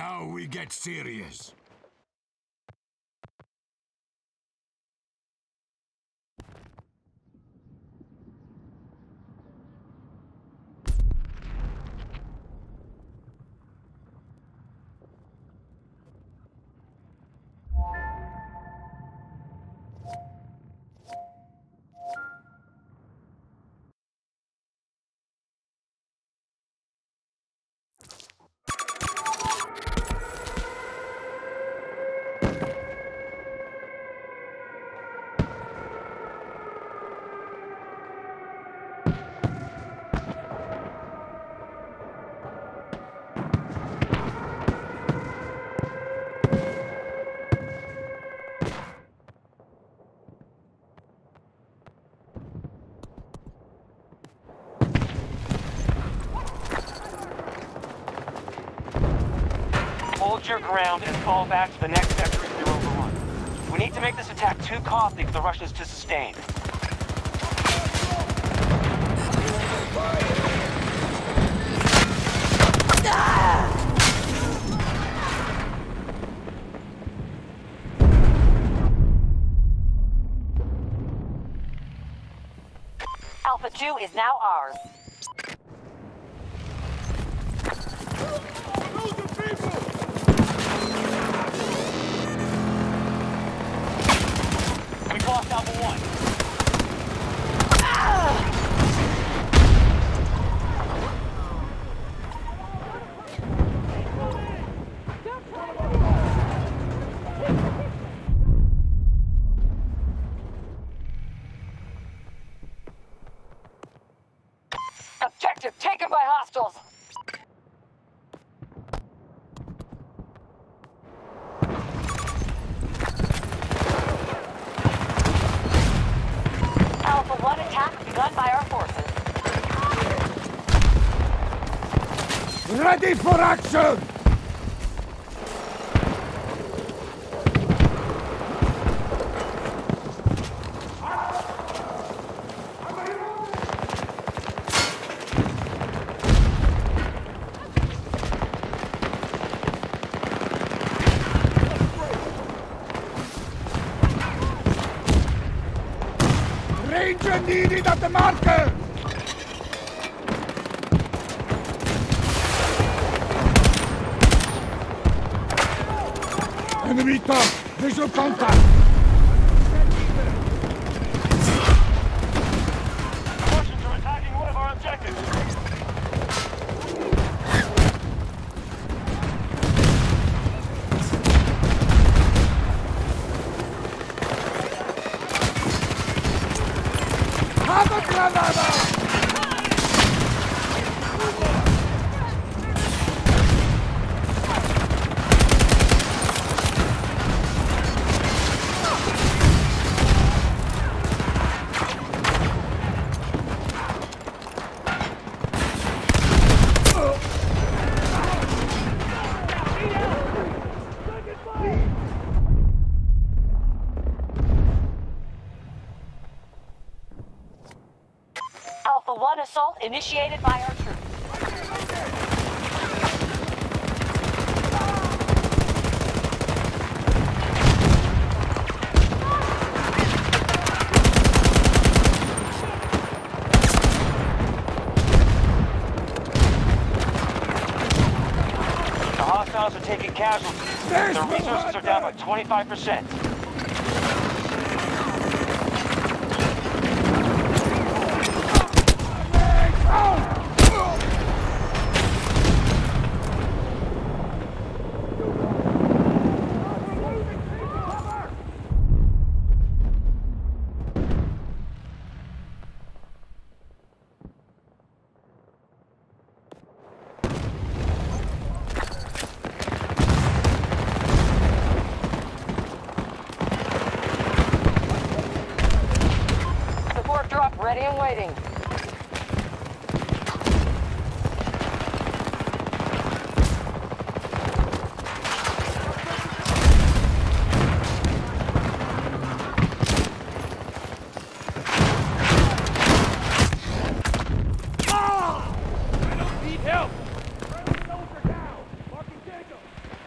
Now we get serious. Hold your ground and fall back to the next sector if you're overrun. We need to make this attack too costly for the Russians to sustain. Alpha 2 is now ours. We've lost Alpha 1. Objective taken by hostiles. Alpha 1 attack begun by our forces. Ready for action! Ranger needed at the marker! Enemy top! Visual contact! Russians are attacking one of our objectives. Have a granada! Alpha 1 assault initiated by our troops. The hostiles are taking casualties. Their resources are down by 25%. Support drop ready and waiting. I don't need help! Soldier down! Marking Jacob!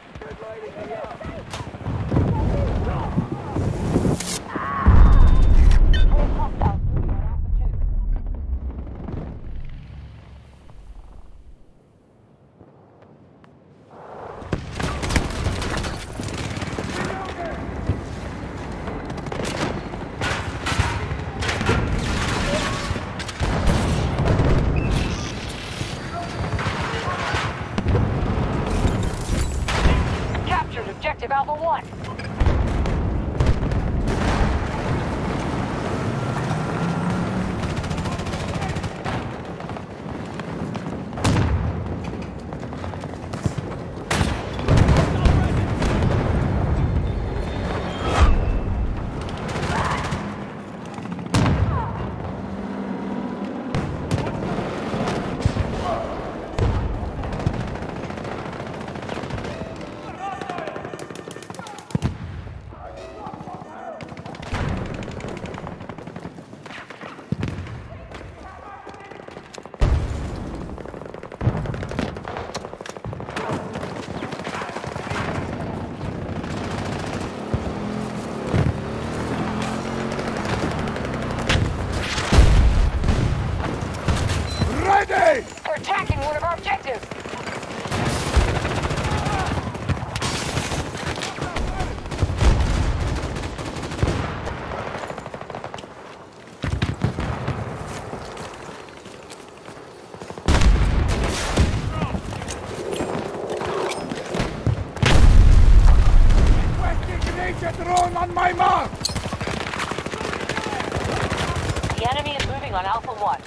on Alpha 1.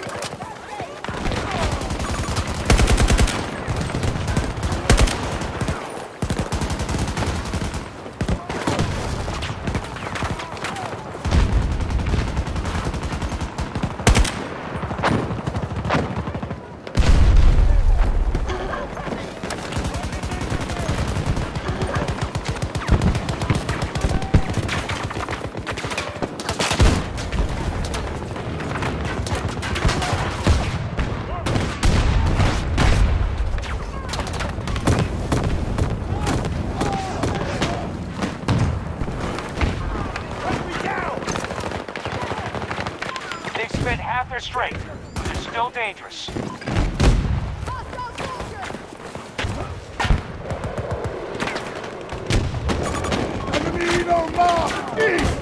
They've spent half their strength. They're still dangerous. Enemigo mark! East!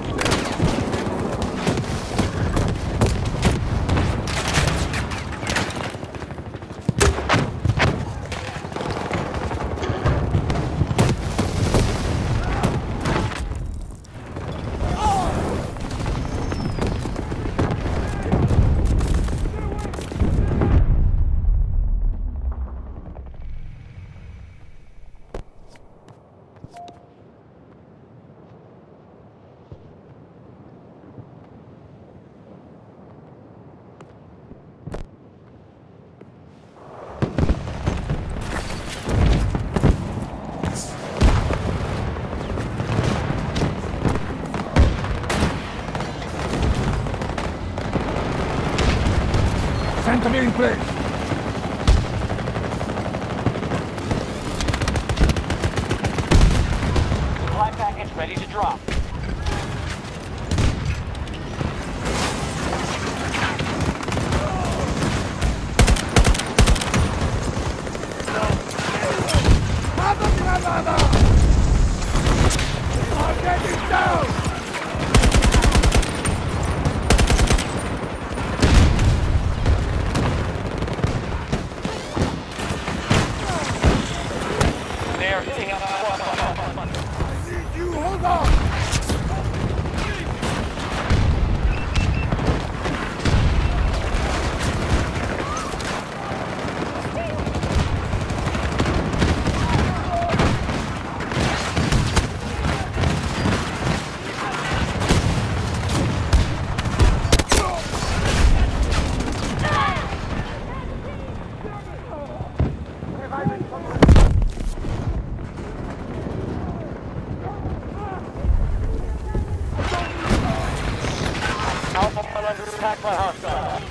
Sentry in place! Supply package ready to drop. Have a granada! I'm getting down! They are hitting us. You hold on! Alpha 1 under attack by hostiles.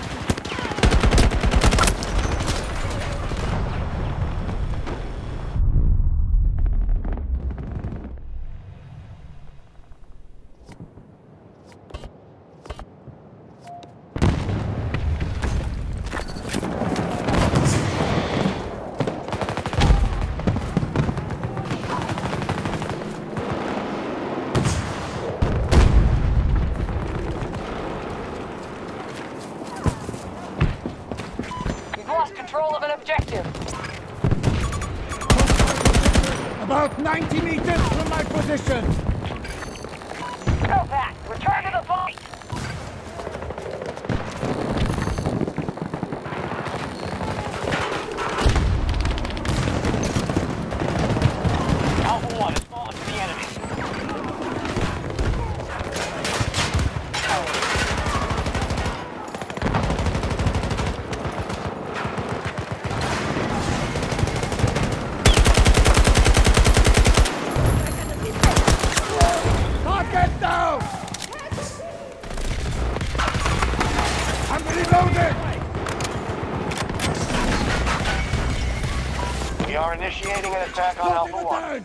We've lost control of an objective. About 90 meters from my position! Go back! Return to the fight! Alpha 1 has fallen to the enemy. Target down! I'm reloading! We are initiating an attack on Alpha 1.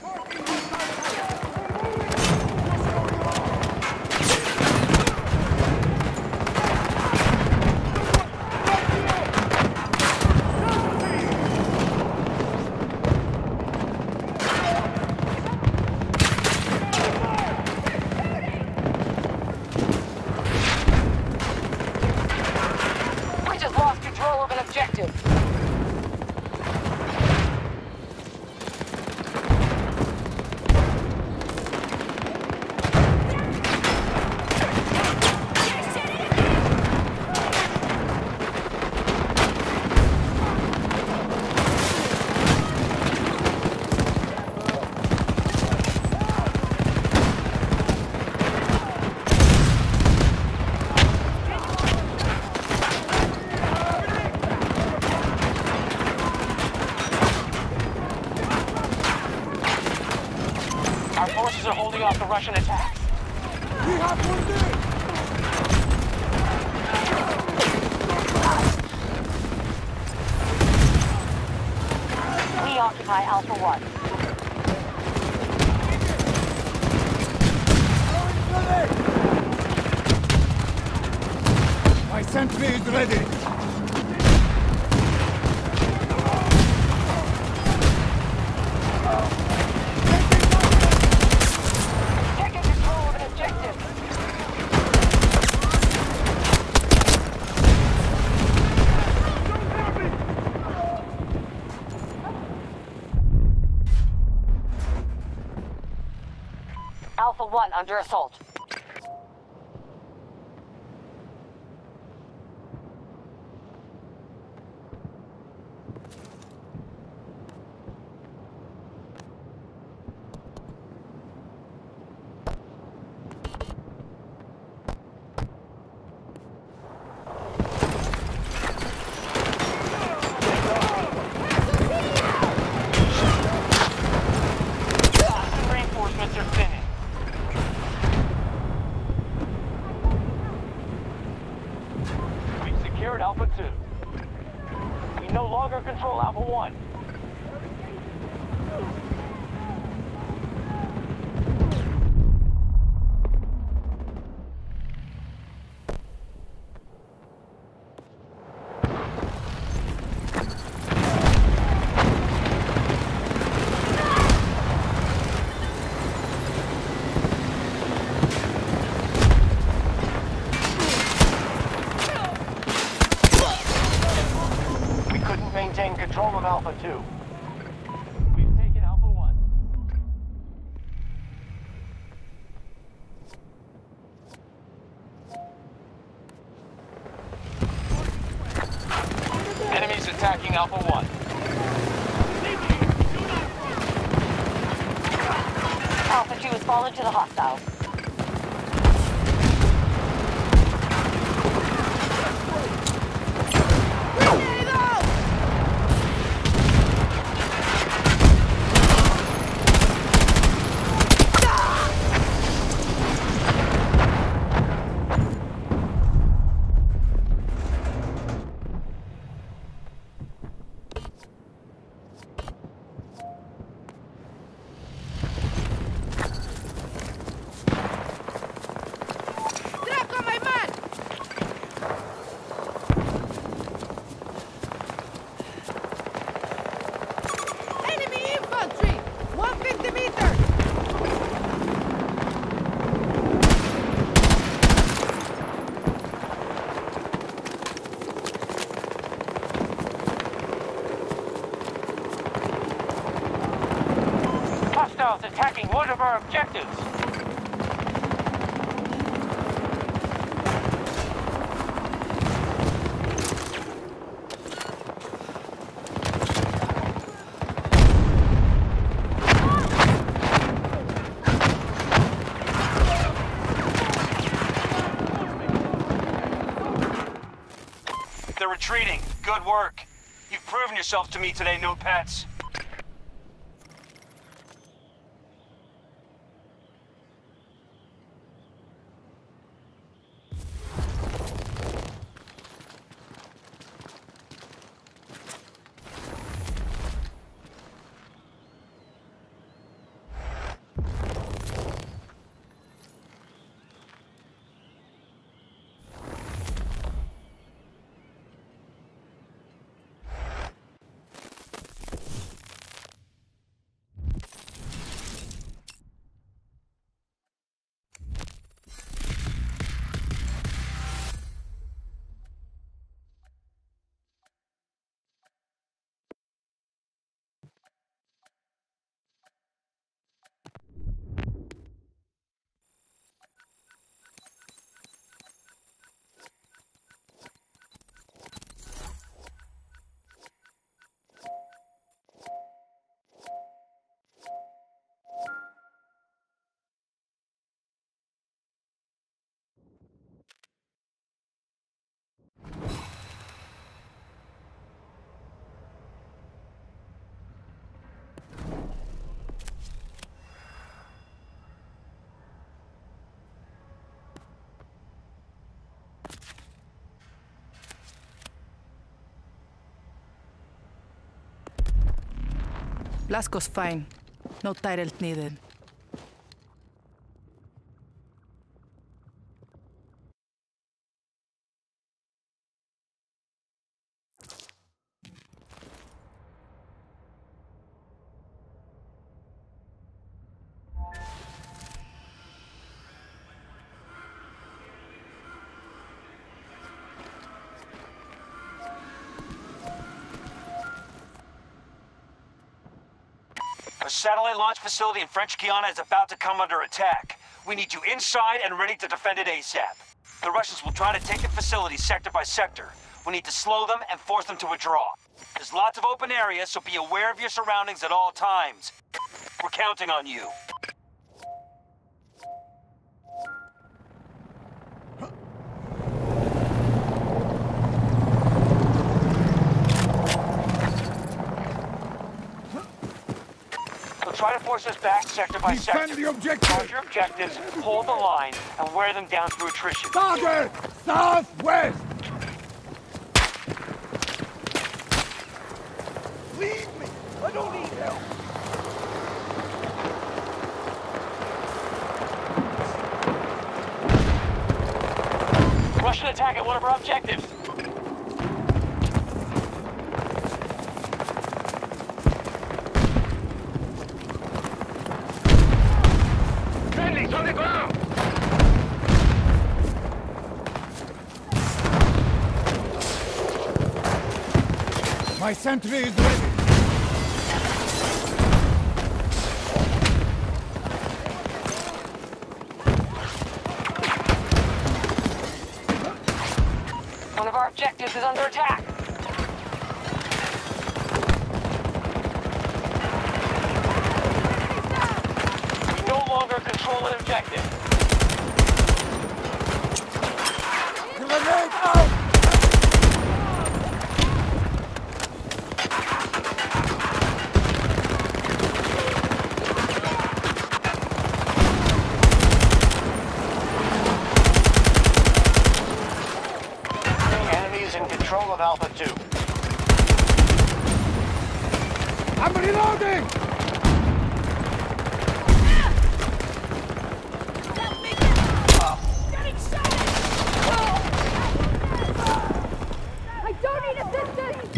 We just lost control of an objective. Russian attacks. We have wounded! We occupy Alpha 1. My sentry is ready! Taking control of an objective. Alpha 1 under assault. Reinforcements are thinning. We've secured Alpha 2. We no longer control Alpha 1. We couldn't maintain control of Alpha 2. We've taken Alpha 1. Enemies attacking Alpha 1. Alpha 2 has fallen to the hostiles. Hostiles attacking one of our objectives. They're retreating. Good work. You've proven yourself to me today, no pets. Blasco's fine. No title needed. A satellite launch facility in French Guiana is about to come under attack. We need you inside and ready to defend it ASAP. The Russians will try to take the facility sector by sector. We need to slow them and force them to withdraw. There's lots of open areas, so be aware of your surroundings at all times. We're counting on you. Try to force us back sector by Defend sector. the objective! Guard your objectives, hold the line, and wear them down through attrition. Target! Southwest! Leave me! I don't need help! Russian attack at one of our objectives. My sentry is ready! One of our objectives is under attack. We no longer control an objective. Grenade out! In control of Alpha 2. I'm reloading! I don't need assistance!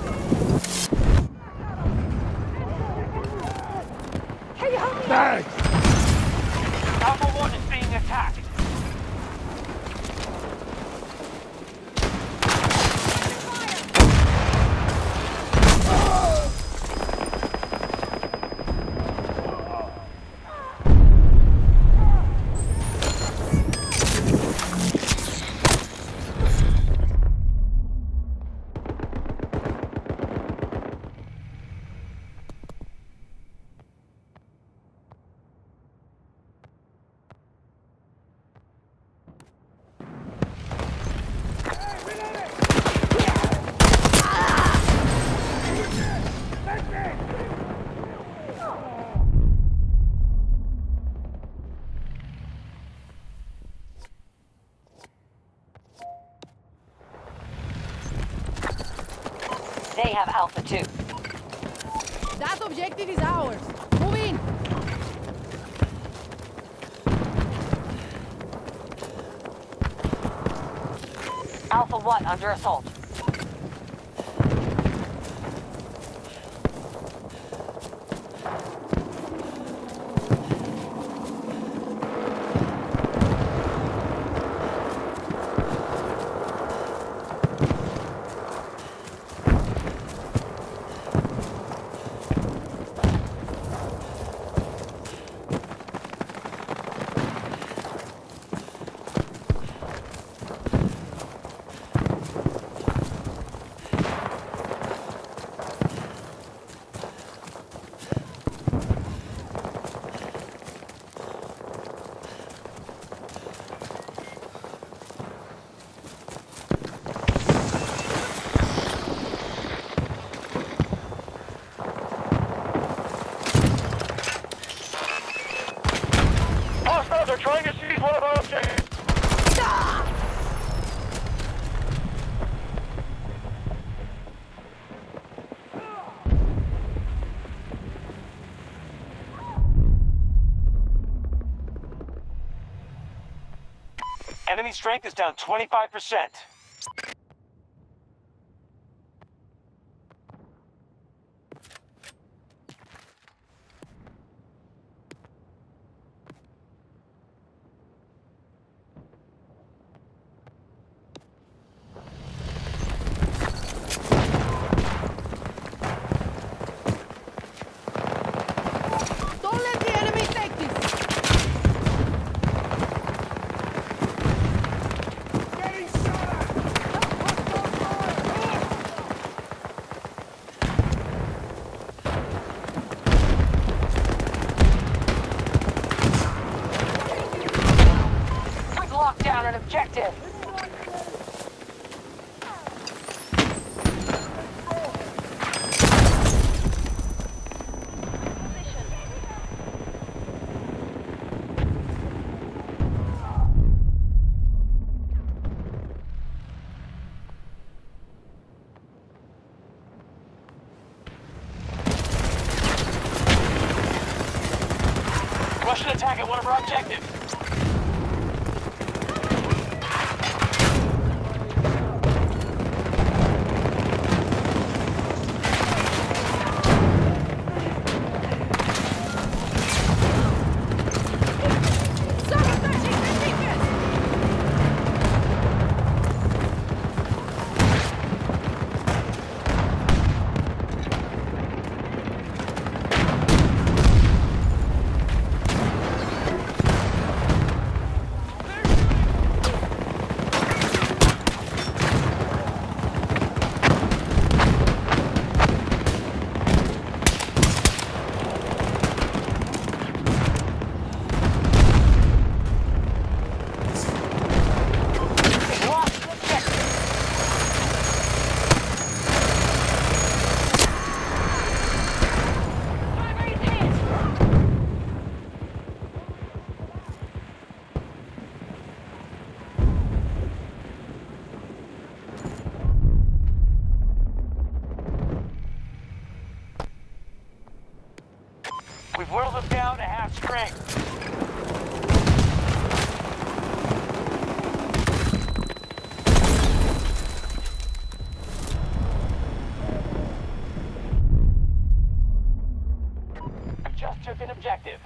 Can you help me? Thanks! Alpha 1 is being attacked. They have Alpha 2. That objective is ours. Move in. Alpha 1 under assault. Enemy strength is down 25%. Don't let the enemy take this! Getting shot at! We've locked down an objective. Russian attack at one of our objectives. Sabotaging the beacon! Lost the objective. Primary hit. We've whittled them down to half strength. We just took an objective.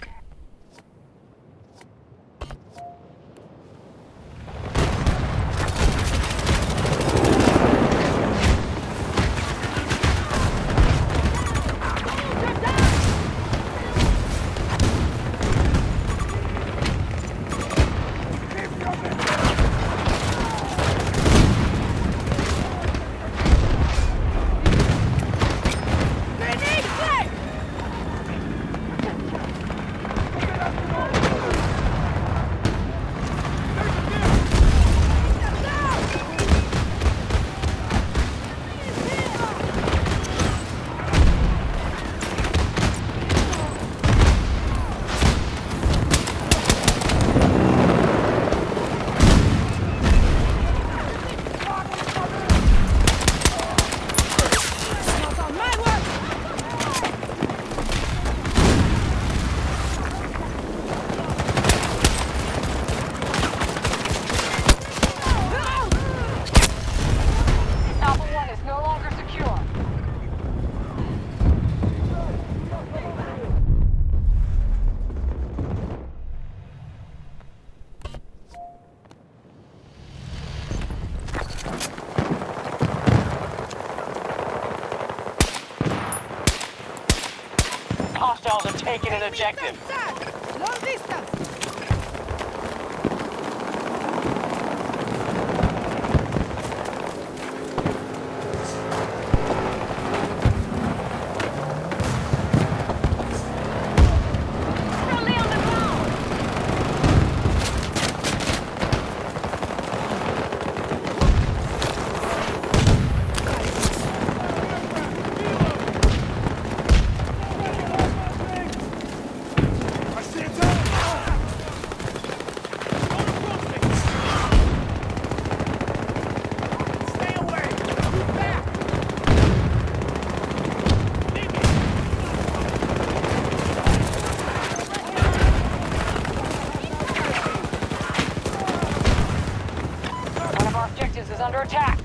Grenade flag! Not on my watch! Alpha 1 is no longer secure. Hostiles have taken an objective. Long distance! Friendly on the ground. I see a tank! objectives is under attack.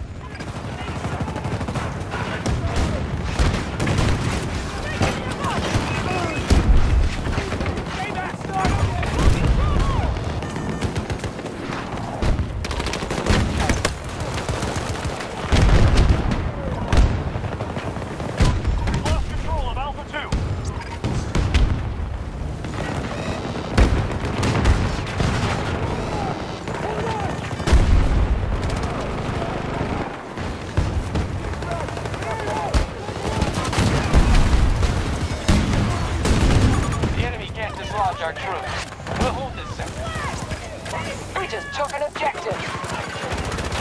Lost control of Alpha 2. The enemy can't dislodge our troops. We'll hold this sector. We just took an objective.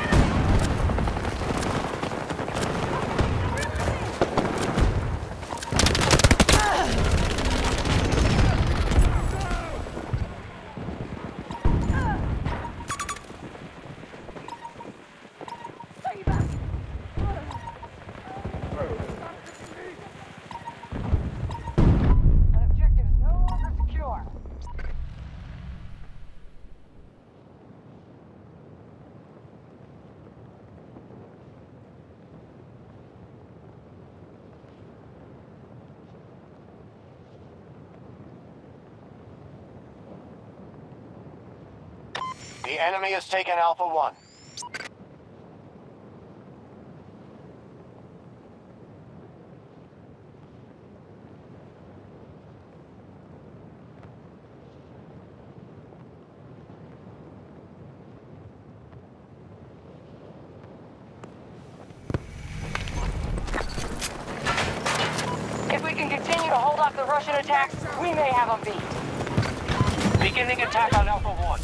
An objective is no longer secure. The enemy has taken Alpha 1. If we can continue to hold off the Russian attacks, we may have them beat. Beginning attack on Alpha 1.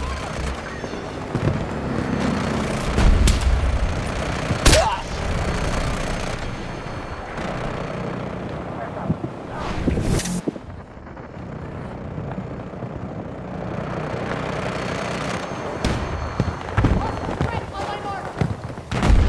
Ready on my mark.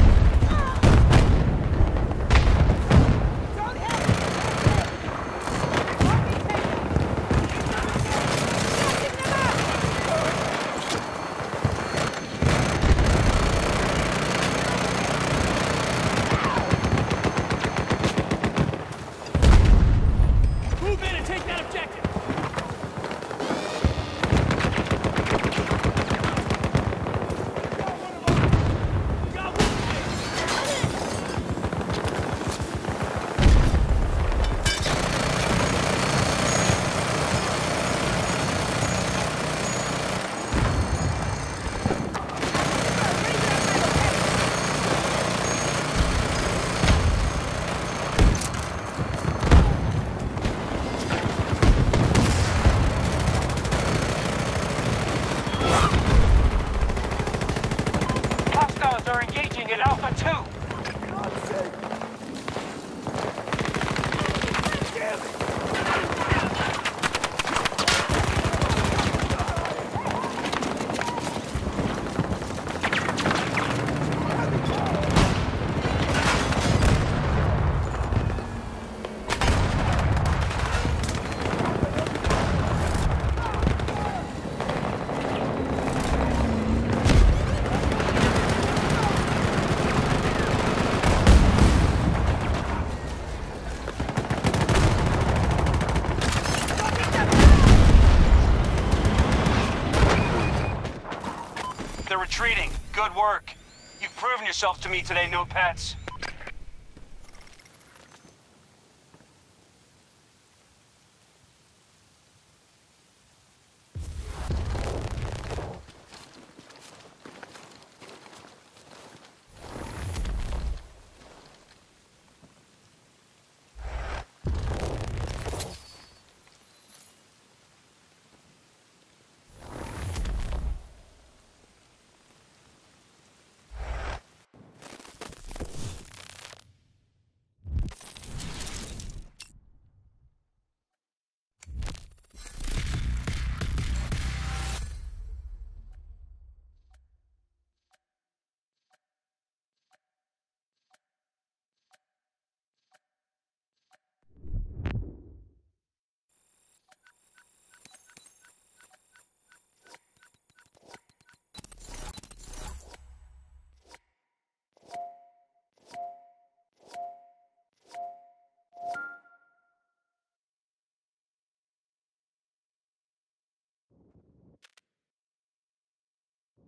Move in and take that objective. Hostiles are engaging at Alpha 2. They're retreating. Good work. You've proven yourself to me today, Notepads.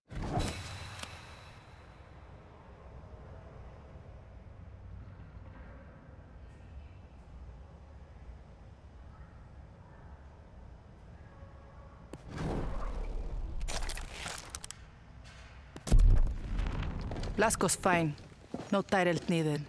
Blasco's fine. No title needed.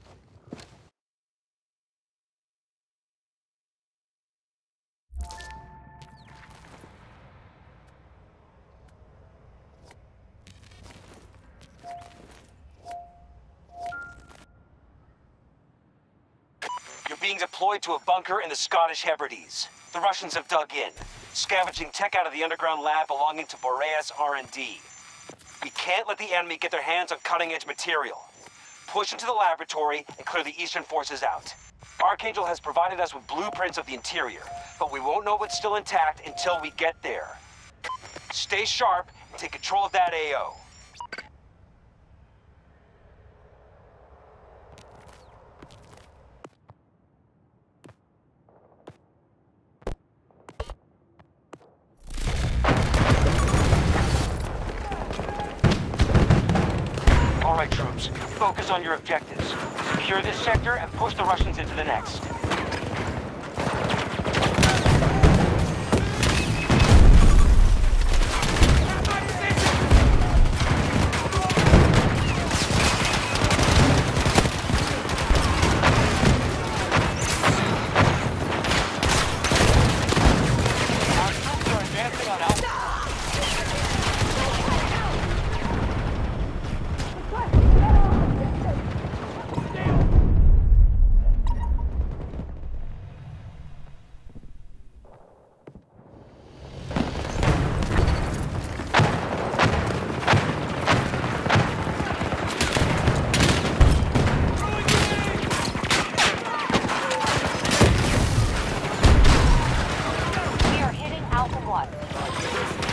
You're being deployed to a bunker in the Scottish Hebrides. The Russians have dug in, scavenging tech out of the underground lab belonging to Boreas R&D. We can't let the enemy get their hands on cutting-edge material. Push into the laboratory and clear the Eastern forces out. Archangel has provided us with blueprints of the interior, but we won't know what's still intact until we get there. Stay sharp and take control of that AO. All right, troops. Focus on your objectives. Secure this sector and push the Russians into the next. Our troops are advancing on Alpha. We are hitting Alpha 1.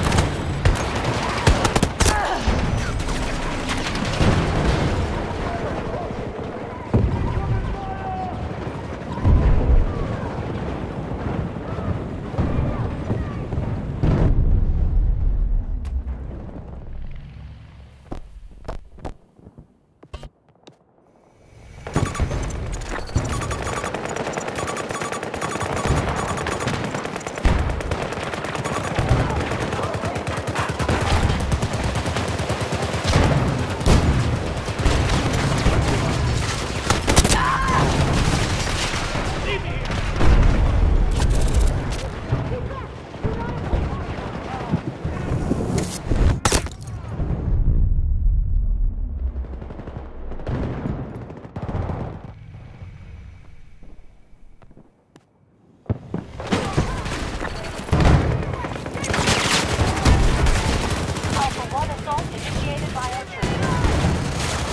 Alpha 1 assault initiated by our troops.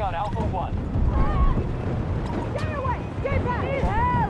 on Alpha 1. Get away! Get back! Need help!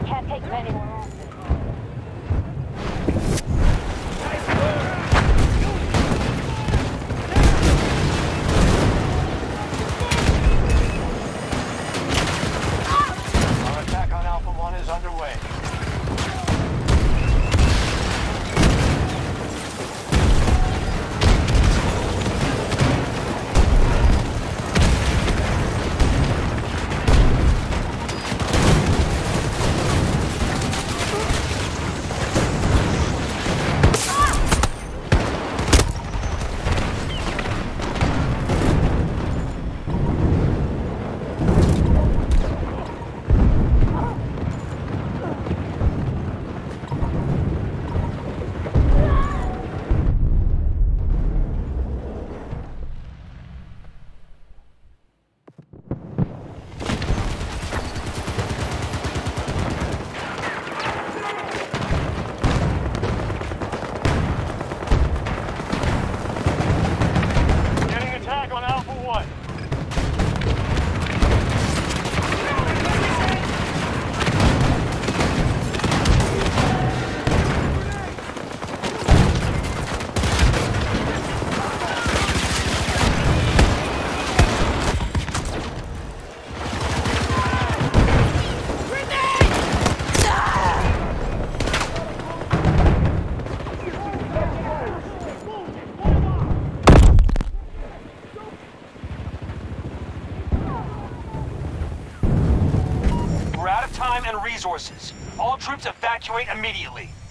Can't take them anywhere else. Our attack on Alpha 1 is underway. We're out of time and resources. All troops evacuate immediately.